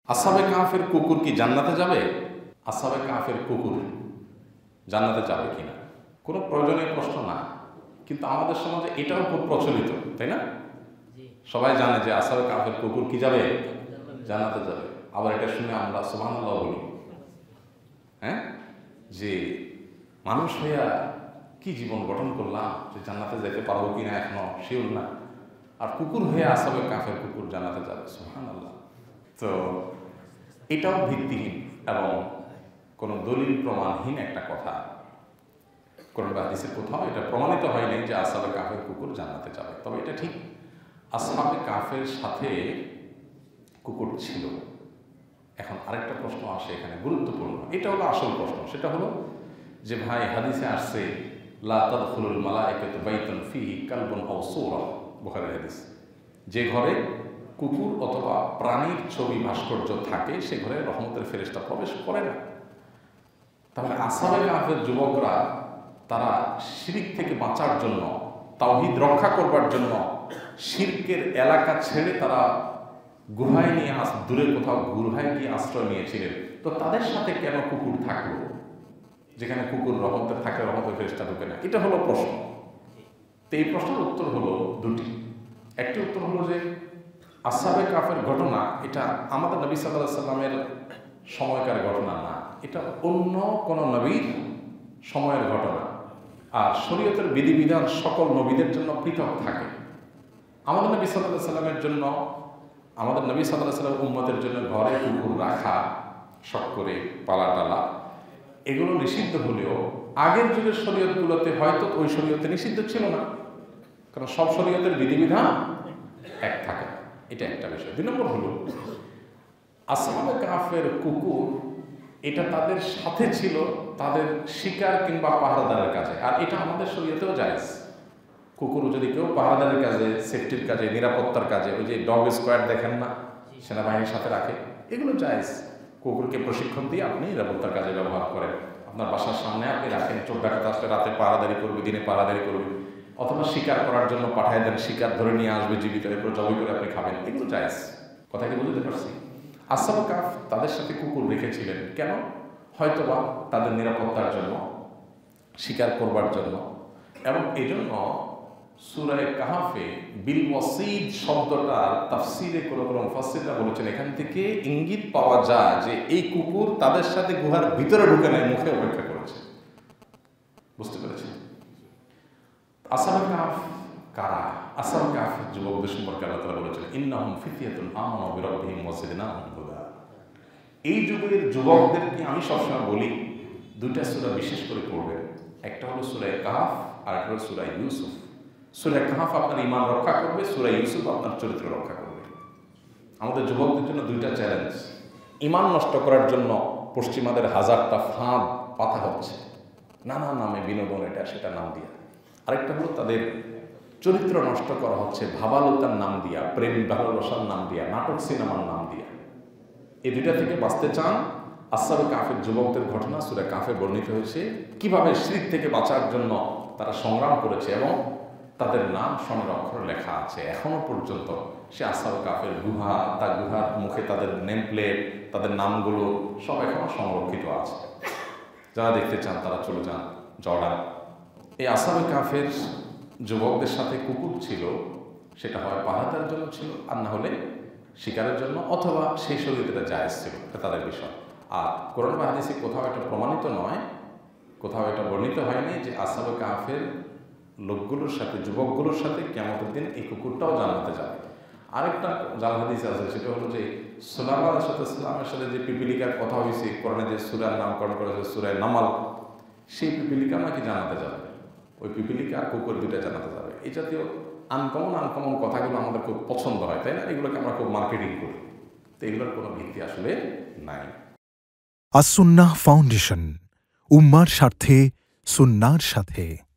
আসহাবে কাহফের কুকুর কি জান্নাতে যাবে? আসহাবে কাহফের কুকুর জান্নাতে যাবে কিনা কোনো প্রয়োজনীয় প্রশ্ন না, কিন্তু আমাদের সমাজে এটাও খুব প্রচলিত, তাই না? সবাই জানে যে আসহাবে কাহফের কুকুর কি যাবে? জান্নাতে যাবে। আবার এটা শুনে আমরা সুবহানাল্লাহ বলি, হ্যাঁ, যে মানুষ হইয়া কি জীবন গঠন করলাম যে জান্নাতে যেতে পারবো কিনা এখনো শিওর না, আর কুকুর হয়ে আসহাবে কাহফের কুকুর জান্নাতে যাবে। সুবহানাল্লাহ। তো এটাও ভিত্তিহীন এবং কোনো দলিল প্রমাণহীন একটা কথা। কোরআন বা হাদিসের কোথাও এটা প্রমাণিত হয়নি যে আসহাবে কাহফের কুকুর জান্নাতে যাবে। তবে এটা ঠিক, আসহাবে কাহফের সাথে কুকুর ছিল। এখন আরেকটা প্রশ্ন আসে এখানে গুরুত্বপূর্ণ, এটা হলো আসল প্রশ্ন। সেটা হলো যে ভাই, হাদিসে আসছে লা তাদখুলুল মালায়েকাতু বাইতান ফিহি কালবুন আও সূরা, বুখারীর হাদিস, যে ঘরে কুকুর অথবা প্রাণীর ছবি ভাস্কর্য থাকে সে ঘরে রহমতের ফেরেশতা প্রবেশ করে না। তাহলে আসহাবে কাহফের যুবকরা তারা শিরক থেকে বাঁচার জন্য, তাওহীদ রক্ষা করবার জন্য শিরকের এলাকা ছেড়ে তারা গুহায় নিয়ে দূরে কোথাও গুহায় গিয়ে আশ্রয় নিয়েছিলেন। তো তাদের সাথে কেন কুকুর থাকলো, যেখানে কুকুর রহমতের থাকে, রহমতের ফেরেশতা ঢুকে না? এটা হলো প্রশ্ন। তো এই প্রশ্নের উত্তর হলো দুটি। একটি উত্তর হলো যে আসহাবে কাহফের ঘটনা এটা আমাদের নবী সাল্লাল্লাহু আলাইহি সাল্লামের সময়কার ঘটনা না, এটা অন্য কোন নবীর সময়ের ঘটনা। আর শরীয়তের বিধিবিধান সকল নবীদের জন্য পৃথক থাকে। আমাদের নবী সাল্লাল্লাহু আলাইহি সাল্লামের জন্য, আমাদের নবী সাল্লাল্লাহু আলাইহি সাল্লামের উম্মতের জন্য ঘরে কুকুর রাখা, শখ করে পালা টালা, এগুলো নিষিদ্ধ হলেও আগের যুগের শরীয়তগুলোতে হয়তো ওই শরীয়তে নিষিদ্ধ ছিল না, কারণ সব শরীয়তের বিধিবিধান এক থাকে। এটা একটা বিষয়। দুই নম্বর হলো আসহাবে কাহফের কুকুর এটা তাদের সাথে ছিল তাদের শিকার কিংবা পাহারাদারের কাজে, আর এটা আমাদের শরীয়তেও জায়েজ। কুকুর যদি কেউ পাহারাদারের কাজে, সেফটির কাজে, নিরাপত্তার কাজে, ওই যে ডগ স্কোয়াড দেখেন না, সেনাবাহিনীর সাথে রাখে, এগুলো জায়েজ। কুকুরকে প্রশিক্ষণ দিয়ে আপনি নিরাপত্তার কাজে ব্যবহার করেন, আপনার বাসার সামনে আপনি রাখেন, চোর ডাকাত আসলে রাতে পাহারাদারি করবে, দিনে পাহারাদারি করবে, অথবা শিকার করার জন্য পাঠায় দেন, শিকার ধরে নিয়ে আসবে জীবিত, এরপর জবাই করে আপনি খাবেন, এগুলো জায়েজ। কথা কি বুঝতে পারছি? আসহাবে কাহফ তাদের সাথে কুকুর রেখেছিলেন কেন? হয়তোবা তাদের নিরাপত্তার জন্য, শিকার করবার জন্য। এবং এই জন্য সূরা কাহফে বিল ওয়াসিদ শব্দটার তাফসিরে কোনো কোনো মুফাসসিররা বলেছেন এখান থেকে ইঙ্গিত পাওয়া যায় যে এই কুকুর তাদের সাথে গুহার ভিতরে ঢুকে নাই, মুখে অপেক্ষা করেছে। বুঝতে পেরেছেন? আসহাবে কাহফ কারা? আসহাবে কাহফের যুবকদের সম্পর্কে আল্লাহ তাআলা বলেছেন ইন্নাহুম ফিতয়াতুন আমানু বিরাব্বিহিম ওয়া জিদনাহুম হুদা। এই যুগের যুবকদেরকে আমি সবসময় বলি দুইটা সূরা বিশেষ করে পড়বেন। একটা হলো সূরা কাহফ, আর একটা হলো সূরা ইউসুফ। সূরা কাহফ আপনার ঈমান রক্ষা করবে, সূরা ইউসুফ আপনার চরিত্র রক্ষা করবে। আমাদের যুবকদের জন্য দুইটা চ্যালেঞ্জ। ঈমান নষ্ট করার জন্য পশ্চিমাদের হাজারটা ফাঁদ পাতা হচ্ছে, নানা নামে বিনোদন, এটা সেটা নাম দিয়া। আরেকটা হলো তাদের চরিত্র নষ্ট করা হচ্ছে ভাবালতার নাম দিয়া, প্রেম ভালোবাসার নাম দিয়া, নাটক সিনেমার নাম দিয়া। এই দুইটা থেকে বাঁচতে চান, আসহাবে কাহফের যুবকদের ঘটনা সূরা কাহফে বর্ণিত হয়েছে, কিভাবে শিরক থেকে বাঁচার জন্য তারা সংগ্রাম করেছে, এবং তাদের নাম স্বর্ণের অক্ষরে লেখা আছে এখনো পর্যন্ত। সে আসহাবে কাহফের গুহা, তার গুহার মুখে তাদের নেম প্লেট, তাদের নামগুলো সব এখনো সংরক্ষিত আছে। যারা দেখতে চান তারা চলে যান জর্ডান। এই আসহাবে কাহফের যুবকদের সাথে কুকুর ছিল, সেটা হয় পাহারাদার জন্য ছিল, আর না হলে শিকারের জন্য, অথবা সেই শরীয়তে জায়েজ ছিল, এটা তাদের বিষয়। আর কোরআন বা হাদিসে কোথাও এটা প্রমাণিত নয়, কোথাও এটা বর্ণিত হয়নি যে আসহাবে কাহফের লোকগুলোর সাথে, যুবকগুলোর সাথে কিয়ামতের দিন এই কুকুরটাও জান্নাতে যাবে। আরেকটা জাল হাদিস আছে, সেটা হলো যে সুলাইমান আলাইহিস সালামের সাথে যে পিপিলিকার কথা হয়েছে, কোরআনে যে সূরার নামকরণ করেছে সূরা নামাল, সেই পিপিলিকা নাকি জান্নাতে যাবে। ওই পিপিলিকা আর কুকুর দুইটা জান্নাতে যাবে। এই জাতীয় আনকমন কথাগুলো আমাদের খুব পছন্দ হয়, তাই না? এগুলোকে আমরা খুব মার্কেটিং করি, তো এগুলোর কোনো ভিত্তি আসলে নাই। আস-সুন্নাহ ফাউন্ডেশন, উম্মার স্বার্থে সুন্নাহর সাথে।